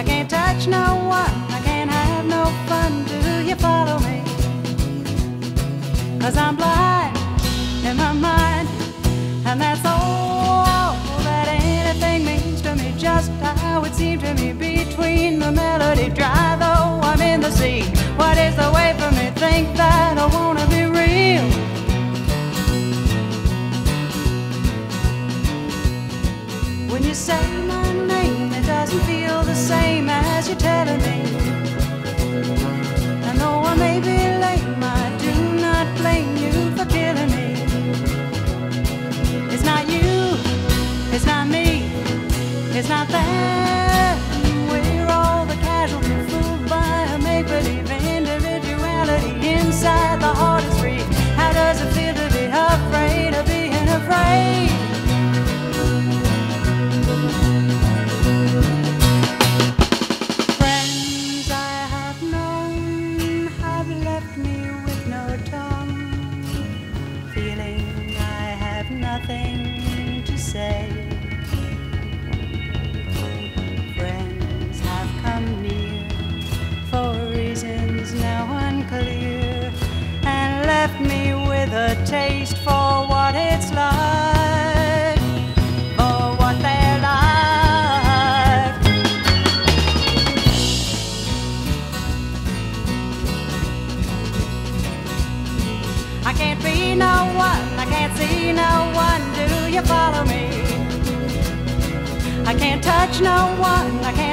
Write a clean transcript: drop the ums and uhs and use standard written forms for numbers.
I can't touch no one, I can't have no fun. Do you follow me? 'Cause I'm blind in my mind, and that's all that anything means to me. Just how it seemed to me between the melody dry, though I'm in the sea. What is the way for me? Think that I wanna be real. When you say my name, it doesn't feel the same as you're telling me. And though I may be lame, I do not blame you for killing me. It's not you, it's not me, it's not them. We're all the casualty, fooled by a make-believe individuality. Inside the heart is free. How does it feel to be afraid of being afraid? Friends I have known have left me with no tongue, feeling I have nothing to say. Friends have come near for reasons now unclear, and left me with a taste for what it's like, for what they're like. I can't be no one, I can't see no one. Do you follow me? I can't touch no one, I can't